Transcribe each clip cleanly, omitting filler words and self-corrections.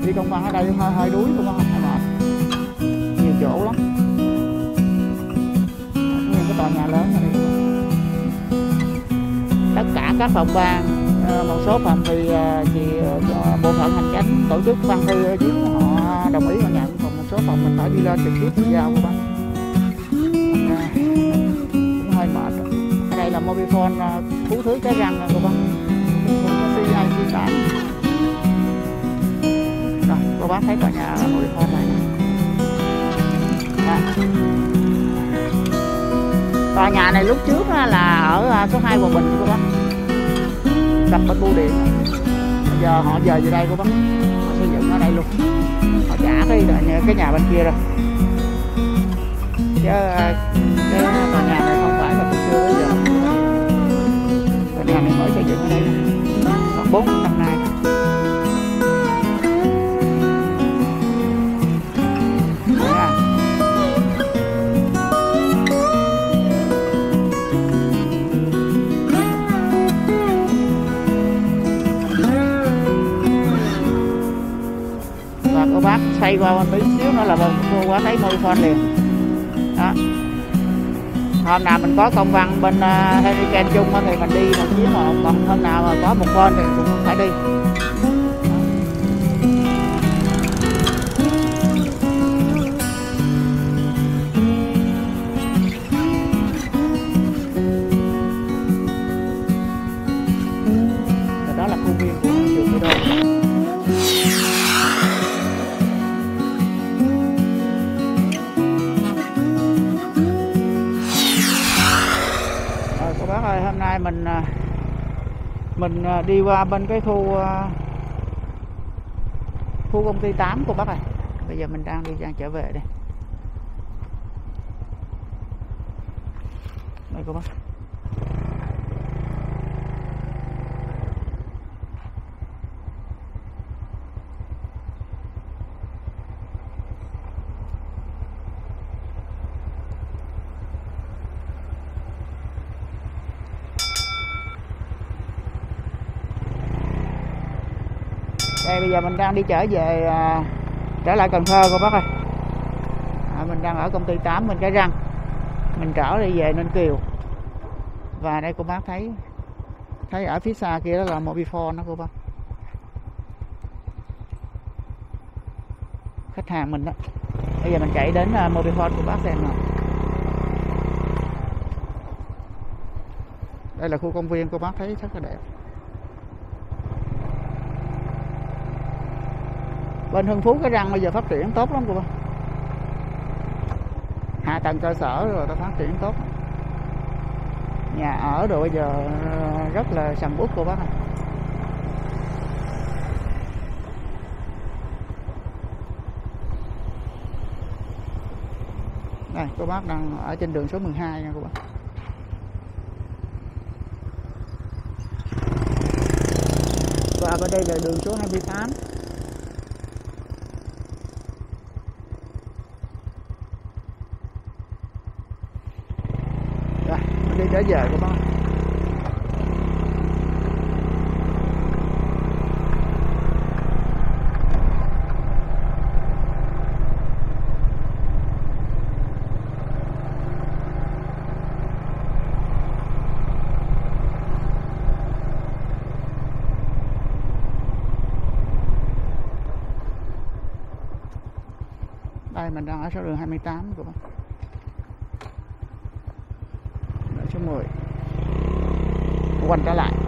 Đi công văn ở đây hơi đuối cô bác, hơi mệt, nhiều chỗ lắm. Nguyên cái tòa nhà lớn này, tất cả các phòng ban, một số phòng thì bộ phận hành chánh tổ chức văn thư ở dưới họ đồng ý họ nhận, còn một số phòng mình phải đi lên trực tiếp đi giao cô bác. Cũng hơi mệt. Ở đây là Mobifone Phú Thứ Cái Răng nè cô bác, C2 C8. Rồi cô bác thấy tòa nhà Mobifone này nè. Tòa nhà này lúc trước là ở số 2 Hòa Bình cô bác, đập bên bưu điện. Bây giờ họ dời về đây cô bác, họ xây dựng ở đây luôn, họ trả cái nhà bên kia rồi. Chứ cái tòa nhà này không phải là từ xưa tới giờ. Tòa nhà này mới xây dựng ở đây khoảng 4 năm nay. Và cô bác xoay qua một tí xíu nữa là cô bác thấy Mobifone liền. Đó. Hôm nào mình có công văn bên Hurricane chung thì mình đi một chuyến, mà còn hôm nào mà có một bên thì cũng phải đi. Đó là khuôn viên của trường Quy Đô. Cô bác ơi, hôm nay mình đi qua bên cái khu công ty 8 cô bác ơi. Bây giờ mình đang trở về đây. Đây cô bác. Đây bây giờ mình đang đi trở lại Cần Thơ cô bác ơi. Mình đang ở công ty 8 bên Cái Răng, mình trở đi về Ninh Kiều. Và đây cô bác thấy ở phía xa kia đó là Mobifone đó cô bác, khách hàng mình đó. Bây giờ mình chạy đến Mobifone của bác xem nào. Đây là khu công viên cô bác thấy rất là đẹp. Bên Hưng Phú Cái Răng bây giờ phát triển tốt lắm cô bác. Hạ tầng cơ sở rồi ta phát triển tốt. Nhà ở rồi bây giờ rất là sầm uất cô bác này. Đây cô bác đang ở trên đường số 12 nha cô bác. Và bên đây là đường số 28. Rồi, mình đi trở về cô bác. Đây mình đang ở số đường 28 của bác. Đường số 10. Quanh trở lại.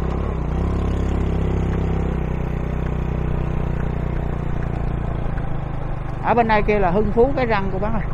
Ở bên này kia là Hưng Phú Cái Răng của bác ơi.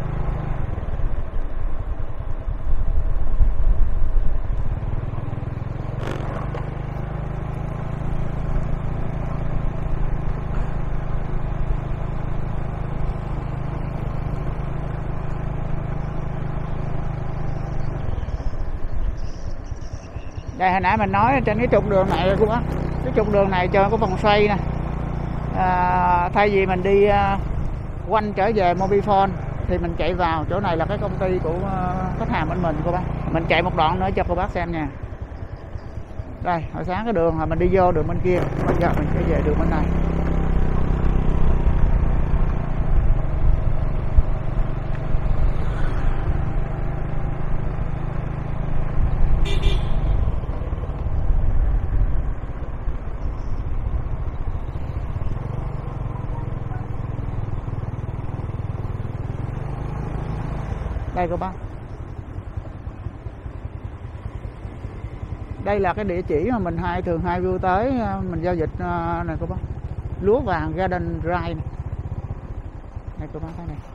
Đây hồi nãy mình nói trên cái trục đường này cô bác, cái trục đường này cho có vòng xoay nè. Thay vì mình đi quanh trở về Mobifone thì mình chạy vào chỗ này là cái công ty của khách hàng bên mình cô bác. Mình chạy một đoạn nữa cho cô bác xem nha. Đây hồi sáng cái đường là mình đi vô đường bên kia, bây giờ mình sẽ về đường bên này. Đây cô bác. Đây là cái địa chỉ mà mình thường hay view tới, mình giao dịch này cô bác. Lúa vàng Garden Drive này. Đây cô bác thấy này.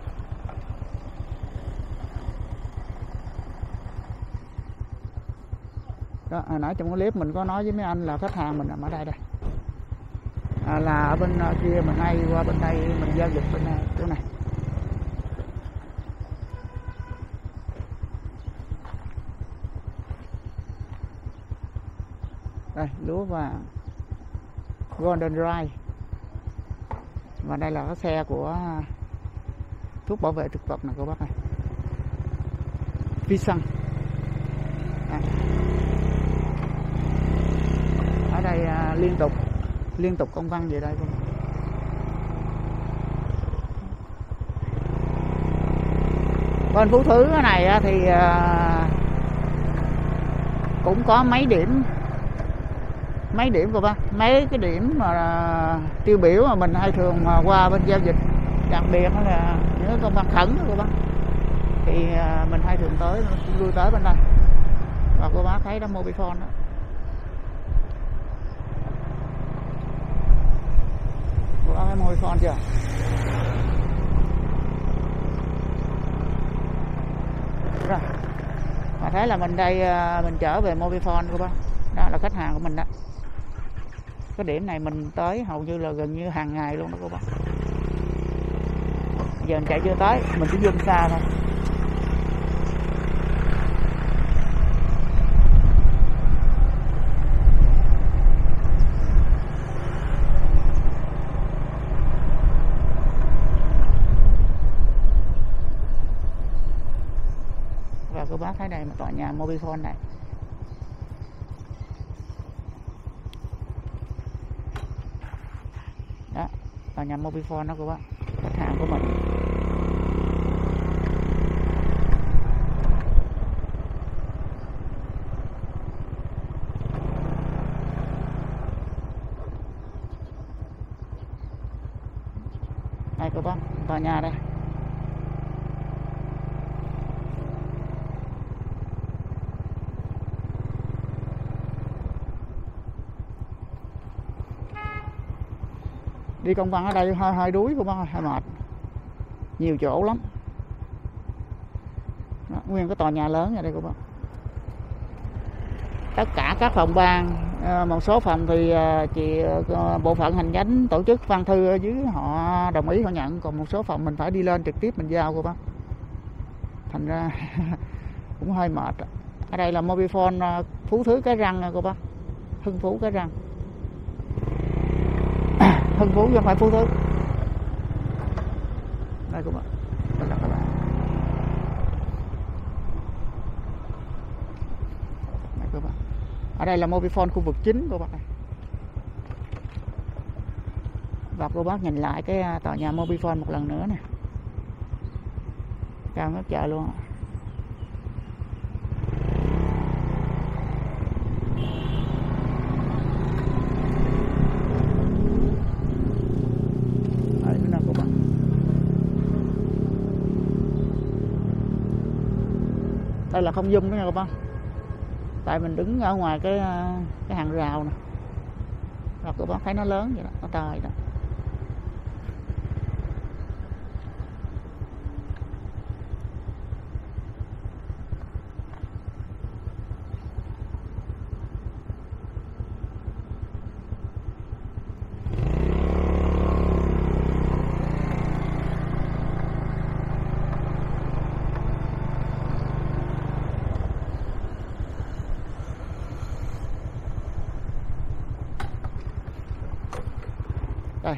Đó, hồi nãy trong cái clip mình có nói với mấy anh là khách hàng mình nằm ở đây đây. Là ở bên kia mình hay qua bên đây mình giao dịch bên này, chỗ này. Đây, lúa vàng Golden Drive. Và đây là cái xe của thuốc bảo vệ thực vật này cô bác này. Vi xăng. Ở đây liên tục công văn về đây luôn. Bên Phú Thứ cái này thì cũng có mấy điểm của bác, mấy cái điểm mà tiêu biểu mà mình hay thường mà qua bên giao dịch, đặc biệt là những công văn khẩn đó cô bác, thì mình hay thường lui tới bên đây. Và cô bác thấy đó Mobifone đó. Cô bác thấy Mobifone chưa? Rồi. Mà thấy là mình đây mình trở về Mobifone cô bác. Đó là khách hàng của mình đó. Cái điểm này mình tới hầu như là gần như hàng ngày luôn đó cô bác. Giờ mình chạy chưa tới, mình chỉ zoom xa thôi. Và cô bác thấy đây một tòa nhà Mobifone này. Đó, tòa nhà Mobifone đó cô bác, khách hàng của mình. Đây cô bác, tòa nhà đây. Đi công văn ở đây hơi đuối cô bác, hơi mệt, nhiều chỗ lắm. Đó, nguyên cái tòa nhà lớn ở đây cô bác. Tất cả các phòng ban, một số phòng thì bộ phận hành chánh tổ chức văn thư ở dưới họ đồng ý họ nhận, còn một số phòng mình phải đi lên trực tiếp mình giao cô bác. Thành ra cũng hơi mệt. Ở đây là Mobifone Phú Thứ Cái Răng cô bác, Hưng Phú Cái Răng. Hưng Phú chứ không phải Phú Thứ. Đây cô bác. Đây là các bạn. Đây cô bác. Ở đây là Mobifone khu vực chính cô bác này. Và cô bác nhìn lại cái tòa nhà Mobifone một lần nữa nè. Cao ngất trời luôn. Đây là không zoom nữa nha các bác, tại mình đứng ở ngoài cái hàng rào nè, rồi các bác thấy nó lớn vậy đó, nó to vậy đó. Đây.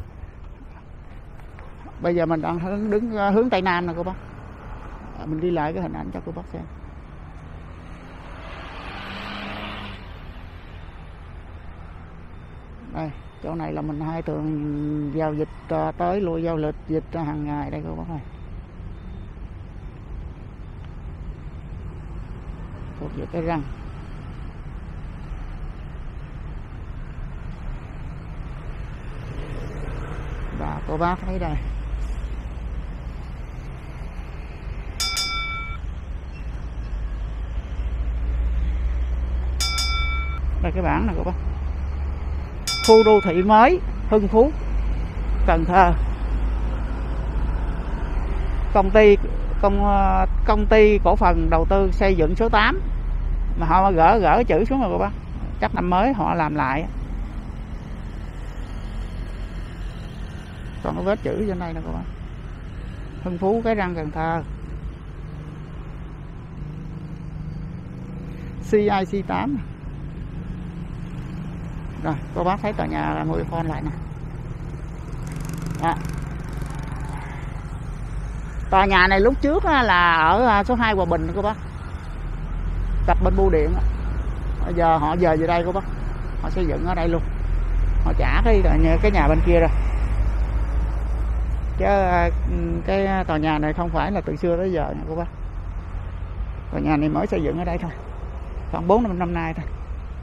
Bây giờ mình đang đứng hướng Tây Nam nè cô bác. Mình đi lại cái hình ảnh cho cô bác xem. Đây, chỗ này là mình hay thường giao dịch tới lui giao dịch hàng ngày đây cô bác ơi. Thuộc về Cái Răng. Và cô bác thấy đây. Đây cái bảng này cô bác. Khu đô thị mới Hưng Phú, Cần Thơ. Công ty cổ phần đầu tư xây dựng số 8 mà họ gỡ chữ xuống rồi cô bác. Chắc năm mới họ làm lại. Còn có vết chữ trên đây nè cô bác. Hưng Phú, Cái Răng, Cần Thơ. CIC 8. Rồi cô bác thấy tòa nhà Mobifone lại nè. Đó. Tòa nhà này lúc trước là ở số 2 Hòa Bình cô bác, cặp bên bưu điện. Bây giờ họ về về đây cô bác, họ xây dựng ở đây luôn, họ trả cái nhà bên kia rồi. Chứ cái tòa nhà này không phải là từ xưa tới giờ nha cô bác. Tòa nhà này mới xây dựng ở đây thôi, khoảng 4-5 năm nay thôi.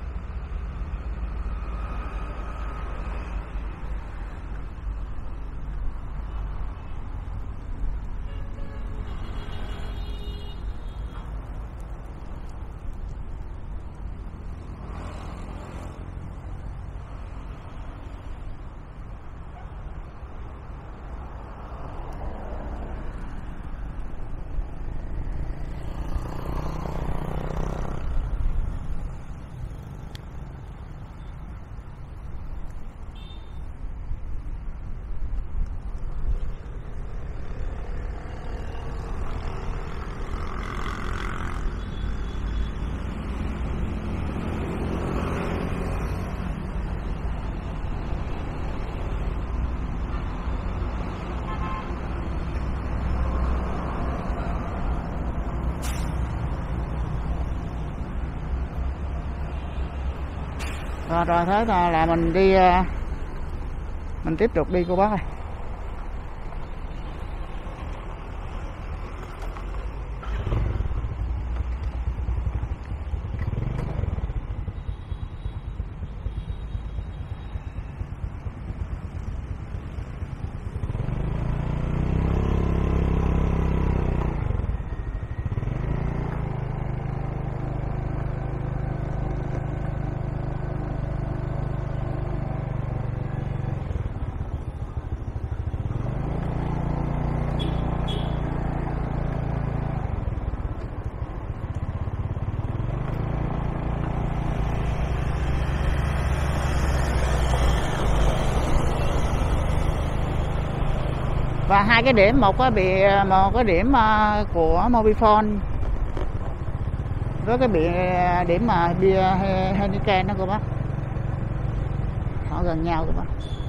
Rồi thế là mình đi, mình tiếp tục đi cô bác ơi. Và hai cái điểm, một cái điểm của Mobifone với cái điểm mà bia Heineken đó cô bác, họ gần nhau cô bác.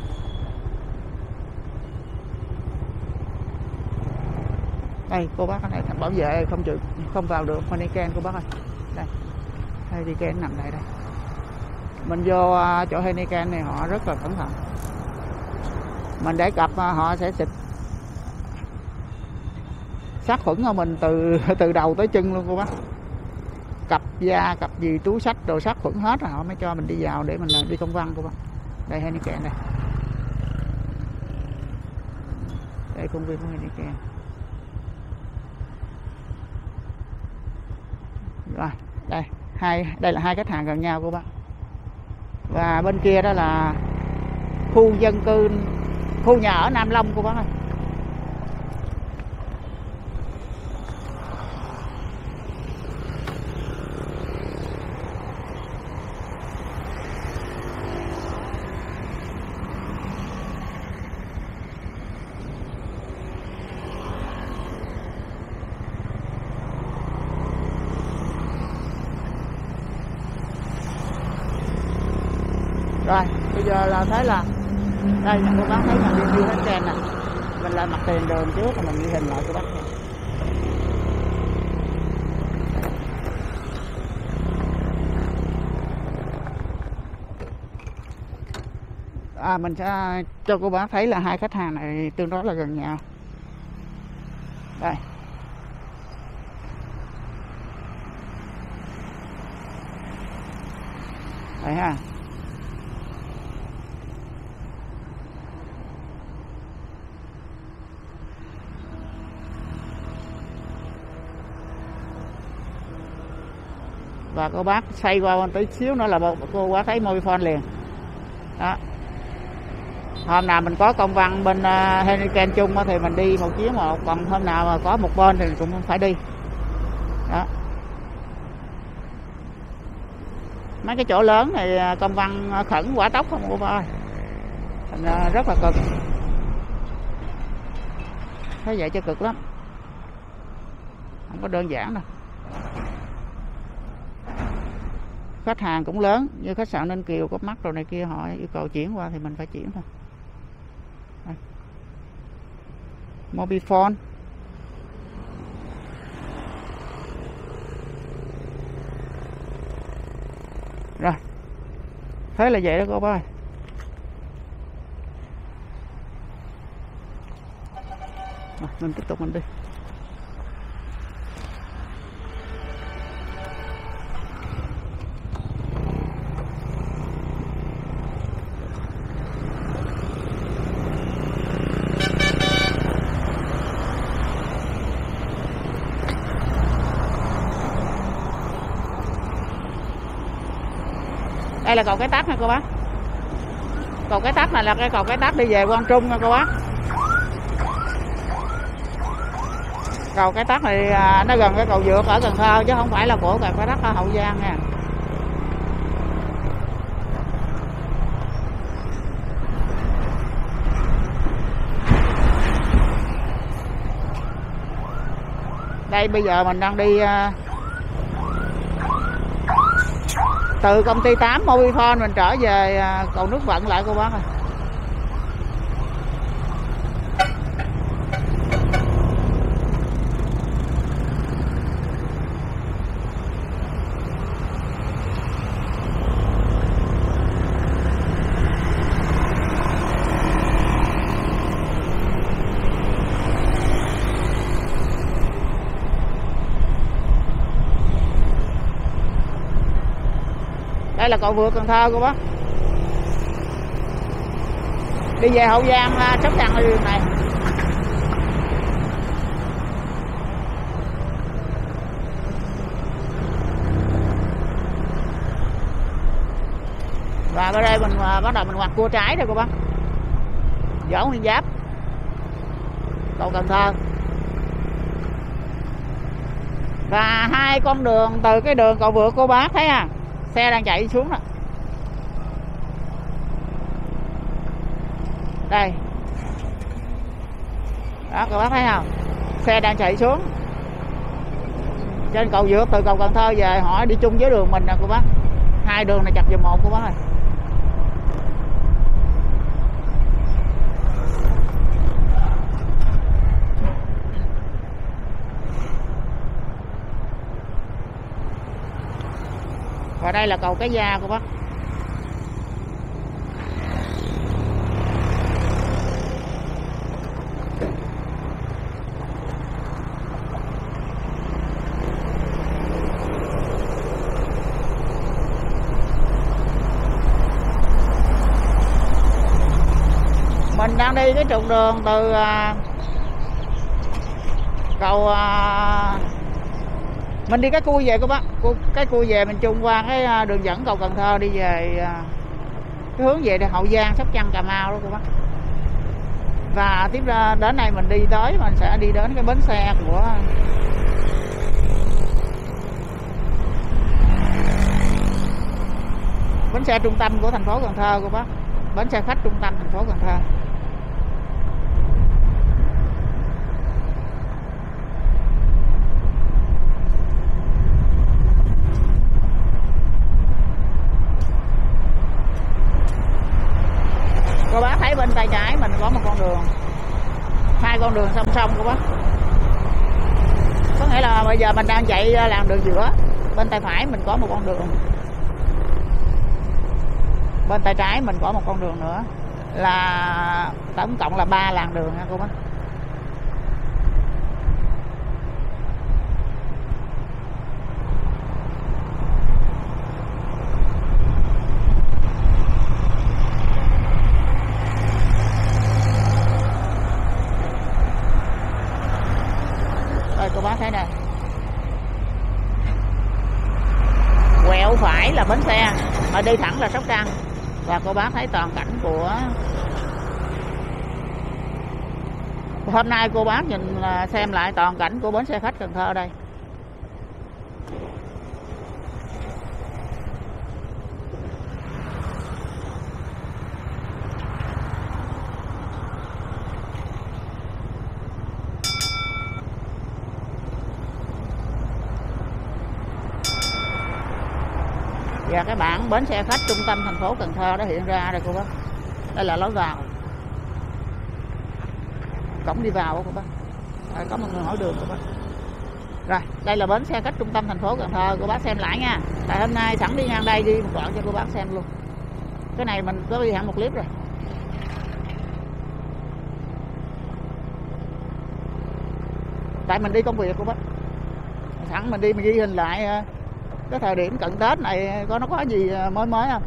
Đây cô bác, cái này thằng bảo vệ không vào được Heineken cô bác ơi. Đây Heineken nằm đây. Mình vô chỗ Heineken này họ rất là cẩn thận. Mình để cặp họ sẽ xịt sát khuẩn của mình từ đầu tới chân luôn cô bác. Cặp da, cặp gì, túi xách đồ sát khuẩn hết rồi họ mới cho mình đi vào để mình đi công văn cô bác. Đây Heineken đây. Đây công viên của Heineken. Rồi, đây là hai khách hàng gần nhau cô bác. Và bên kia đó là khu dân cư, khu nhà ở Nam Long cô bác ơi. Rồi, bây giờ là thấy là đây cô bác thấy là đi hết trend nè. Mình lại mặt tiền đường trước rồi mình ghi hình lại cô bác. Mình sẽ cho cô bác thấy là hai khách hàng này tương đối là gần nhau. Đây. Đây ha. và cô bác xoay qua một tí xíu nữa là cô bác thấy Mobifone liền đó. Hôm nào mình có công văn bên Heineken chung thì mình đi một chuyến một, còn hôm nào mà có một bên thì cũng phải đi đó. Mấy cái chỗ lớn thì công văn khẩn quả tốc không cô ơi, thành ra rất là cực, thấy vậy cho cực lắm, không có đơn giản đâu. Khách hàng cũng lớn như khách sạn Ninh Kiều, có mắt rồi này kia, họ yêu cầu chuyển qua thì mình phải chuyển thôi. Đây. Mobifone rồi, thế là vậy đó cô ơi. Mình tiếp tục mình đi. Đây là cầu Cái Tát nha cô bác. Cầu Cái Tát này là cái cầu Cái Tát đi về Quang Trung nha cô bác. Cầu Cái Tát này nó gần cái cầu Vượt ở Cần Thơ chứ không phải là của cầu Cái Tát ở Hậu Giang nha. Đây bây giờ mình đang đi từ công ty 8 Mobifone mình trở về cầu Nước Vận lại cô bác ơi. Đây là cầu Vượt Cần Thơ cô bác. Đi về Hậu Giang Sóc Trăng ở đường này. Và ở đây mình bắt đầu mình ngoặt cua trái rồi cô bác. Võ Nguyên Giáp, cầu Cần Thơ. Và hai con đường từ cái đường cầu Vượt cô bác thấy à, xe đang chạy xuống rồi. Đây. Đó các bác thấy không? Xe đang chạy xuống. Trên cầu Vượt từ cầu Cần Thơ về họ đi chung với đường mình nè cô bác. Hai đường này chặt về một cô bác ơi. Và đây là cầu Cái Gia cô bác. Mình đang đi cái trục đường từ cầu mình đi cái cua về cô bác, cái cua về mình chung qua cái đường dẫn cầu Cần Thơ đi về cái hướng về Hậu Giang, Sóc Trăng, Cà Mau đó cô bác. Và tiếp ra đến đây mình đi tới mình sẽ đi đến cái bến xe của bến xe trung tâm của thành phố Cần Thơ cô bác, bến xe khách trung tâm thành phố Cần Thơ. Cô bác thấy bên tay trái mình có một con đường, hai con đường song song cô bác. Có nghĩa là bây giờ mình đang chạy làn đường giữa, bên tay phải mình có một con đường, bên tay trái mình có một con đường nữa, là tổng cộng là 3 làn đường nha cô bác. Cô bác thấy nè. mà đi thẳng là Sóc Trăng. Và cô bác thấy toàn cảnh của hôm nay, cô bác nhìn xem lại toàn cảnh của bến xe khách Cần Thơ đây. Và cái bảng bến xe khách trung tâm thành phố Cần Thơ đã hiện ra đây cô bác. Đây là lối vào, cổng đi vào cô bác. Có một người hỏi đường cô bác. Rồi, đây là bến xe khách trung tâm thành phố Cần Thơ, cô bác xem lại nha. Tại hôm nay sẵn đi ngang đây đi một đoạn cho cô bác xem luôn. Cái này mình có ghi hẳn một clip rồi. Tại mình đi công việc cô bác. Sẵn mình đi mình ghi hình lại cái thời điểm cận Tết này nó có gì mới mới không.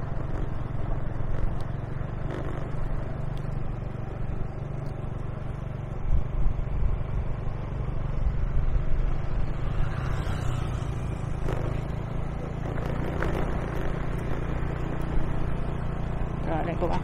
Rồi đây cô bác.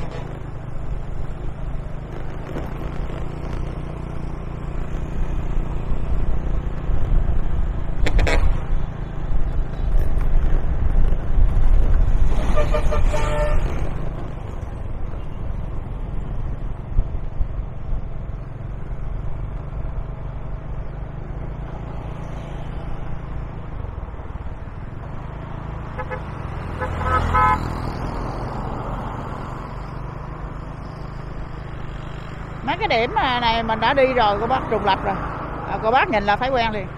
Mấy cái điểm này mình đã đi rồi cô bác, trùng lập rồi. Cô bác nhìn là thấy quen liền.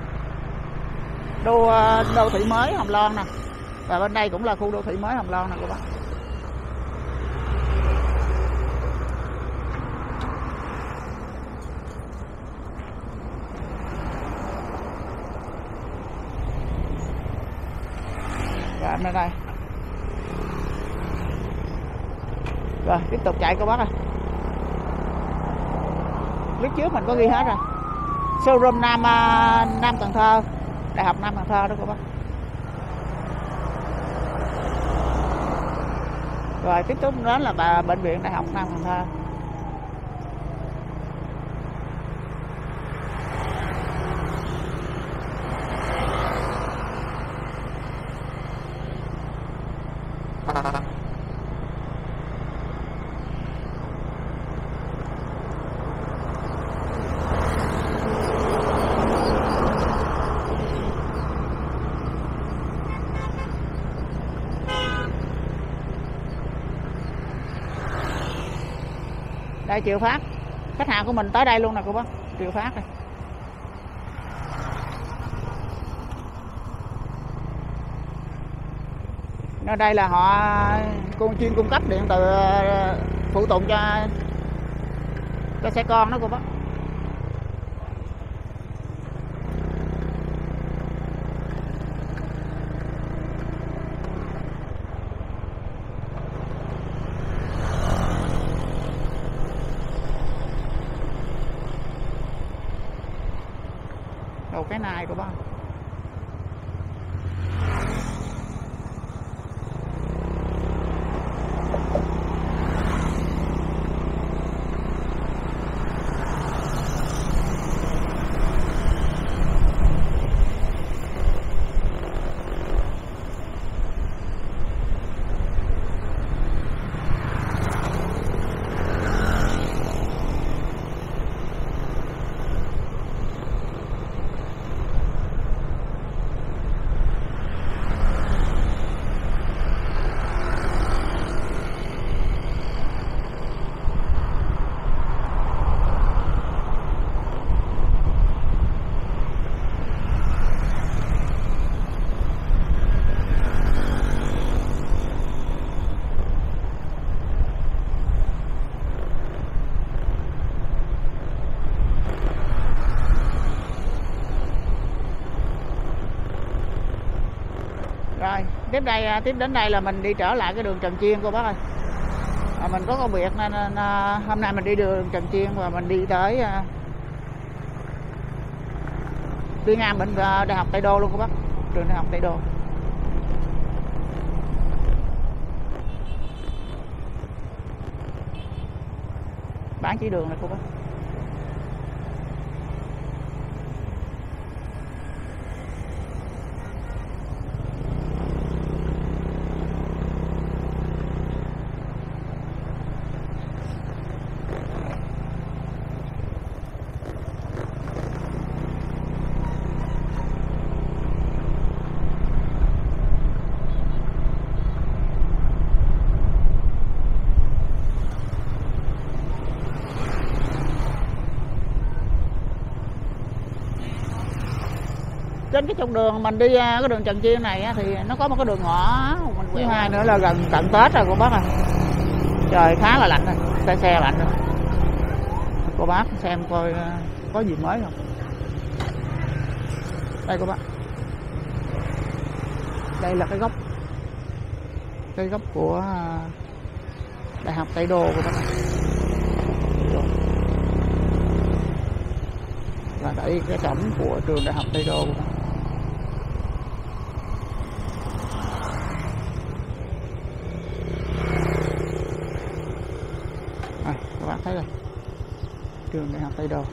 Đô thị mới Hồng Loan nè. Và bên đây cũng là khu đô thị mới Hồng Loan nè cô bác. Rồi bên đây. Rồi tiếp tục chạy cô bác ơi. Lúc trước mình có ghi hết rồi. Showroom Nam Cần Thơ, Đại học Nam Cần Thơ đó cô bác. Rồi tiếp tục đó là bệnh viện Đại học Nam Cần Thơ. Đây Triệu Phát, khách hàng của mình tới đây luôn nè cô bác. Triệu Phát đây. Nơi đây là họ chuyên cung cấp điện từ phụ tùng cho xe con đó cô bác. Đầu cái này của bác. Rồi tiếp đến đây là mình đi trở lại cái đường Trần Chiên cô bác ơi. Mình có công việc nên hôm nay mình đi đường Trần Chiên và mình đi tới đi ngang bên Đại học Tây Đô luôn cô bác, trường Đại học Tây Đô. bán chỉ đường này cô bác. Trên cái trục đường mình đi cái đường Trần Chiên này á, thì nó có một cái đường ngõ mình thứ hai nữa là gần cận Tết rồi cô bác à. Trời khá là lạnh rồi, xe lạnh rồi. Cô bác xem coi có gì mới không. Đây cô bác. Đây là cái gốc của Đại học Tây Đô cô bác. Và đây cái cổng của trường Đại học Tây Đô. Các bạn thấy đây, trường Đại học Tây Đô.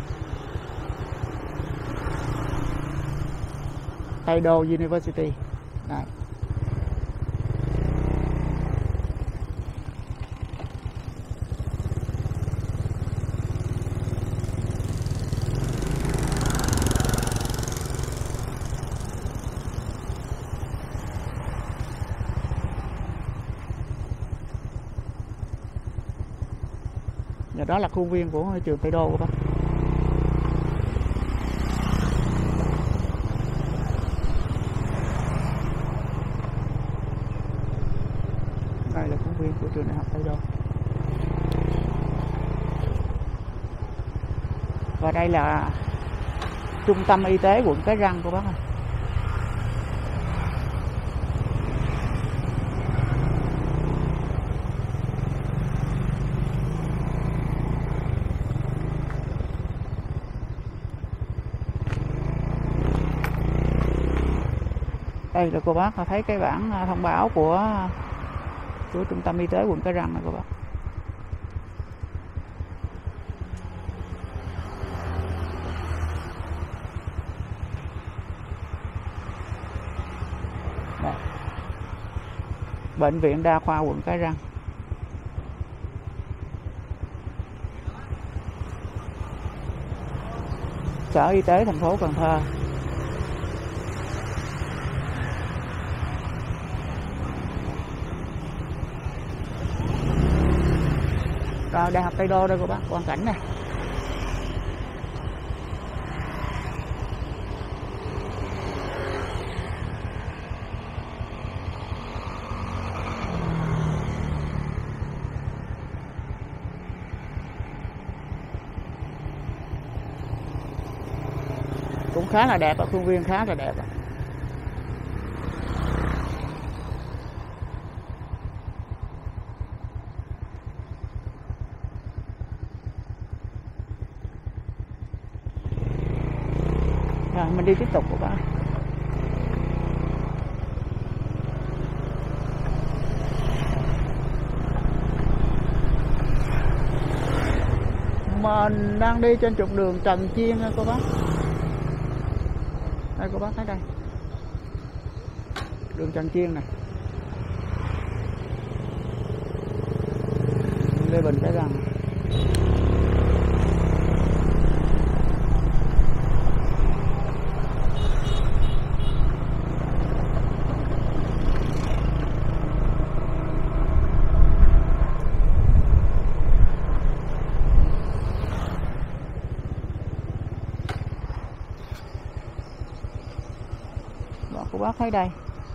Tây Đô University. Đây. Và đó là khuôn viên của trường Tây Đô các bác. Đây là khuôn viên của trường Đại học Tây Đô. Và đây là trung tâm y tế quận Cái Răng của bác ơi. Đây là cô bác thấy cái bảng thông báo của trung tâm y tế quận Cái Răng này cô bác. Đây. Bệnh viện Đa khoa quận Cái Răng. Sở Y tế thành phố Cần Thơ. Rồi Đại học Tây Đô đây cô bác, quang cảnh này. Cũng khá là đẹp, khuôn viên khá là đẹp. Rồi mình đi tiếp tục của bác. Mình đang đi trên trục đường Trần Chiên cô bác. Đây cô bác thấy đây. Đường Trần Chiên này. Lê Bình Cái Răng. Cô bác thấy đây.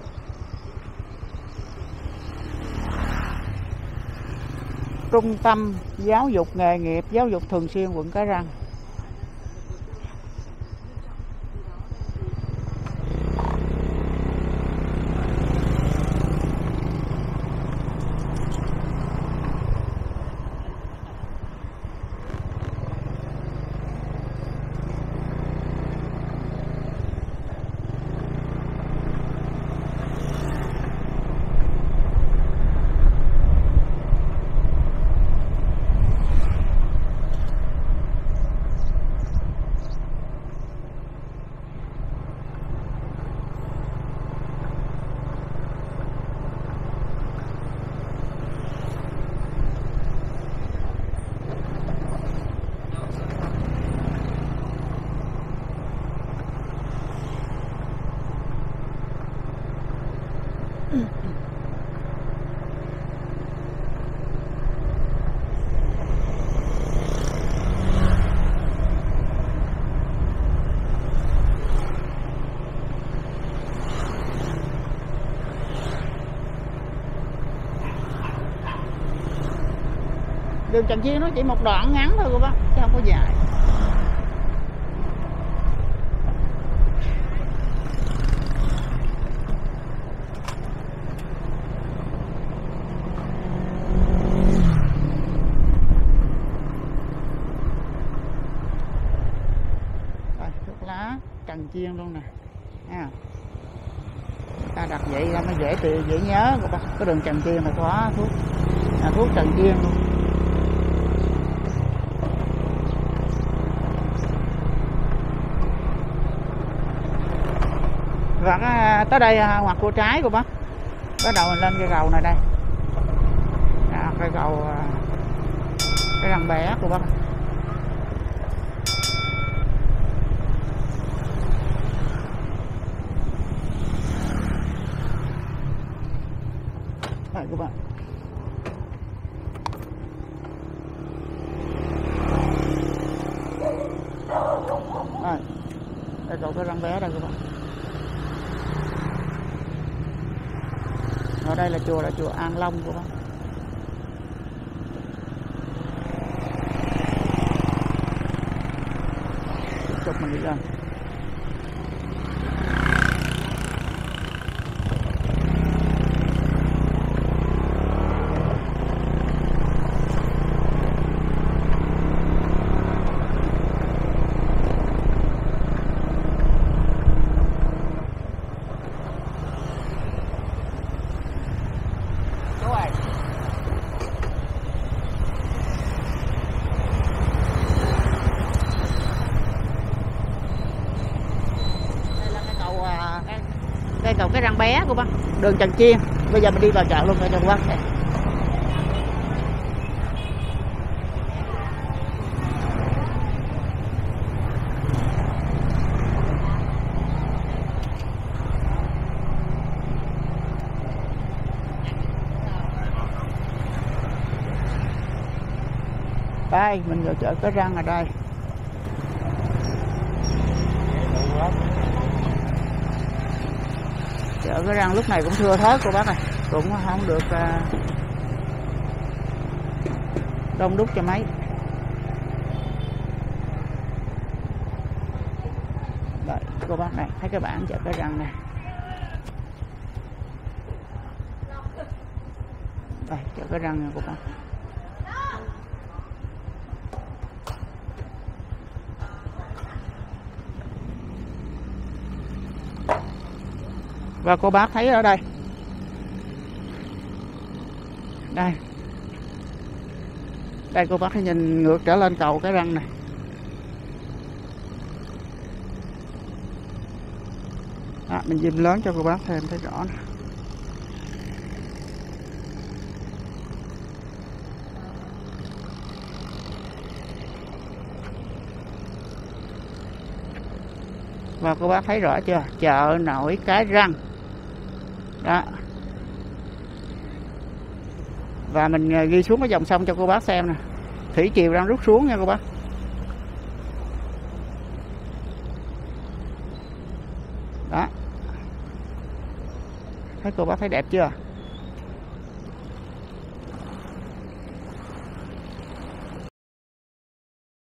Trung tâm giáo dục nghề nghiệp, giáo dục thường xuyên quận Cái Răng. đường Trần Chiên nó chỉ một đoạn ngắn thôi cô bác, chứ không có dài. Thuốc lá Trần Chiên luôn nè ha. Ta đặt vậy ra mới dễ nhớ cô bác. Cái đường Trần Chiên là có thuốc Trần Chiên luôn. Và tới đây ngoặt cua trái cô bác, bắt đầu mình lên cây cầu này đây. Cây cầu cái răng bé cô bác. Đây các bạn. Đây cầu cái răng bé đây các bạn. Ở đây là chùa An Long của bác. Tiếp tục mình đi lên. Đây cầu cái răng bé của bác, đường Trần Chiên. Bây giờ mình đi vào chợ luôn cho bác. Đây mình vào chợ cái răng ở đây. Chợ cái răng lúc này cũng thưa thớt cô bác này, cũng không được đông đúc cho mấy. Đấy, cô bác này thấy cái bảng chợ cái răng này. Đây chợ cái răng nha cô bác. Và cô bác thấy ở đây. Đây cô bác thấy nhìn ngược trở lên cầu cái răng này. Mình zoom lớn cho cô bác thêm thấy rõ nè. Và cô bác thấy rõ chưa? Chợ nổi Cái Răng. Đó. Và mình ghi xuống cái dòng sông cho cô bác xem nè. Thủy triều đang rút xuống nha cô bác. Đó. Thấy cô bác thấy đẹp chưa?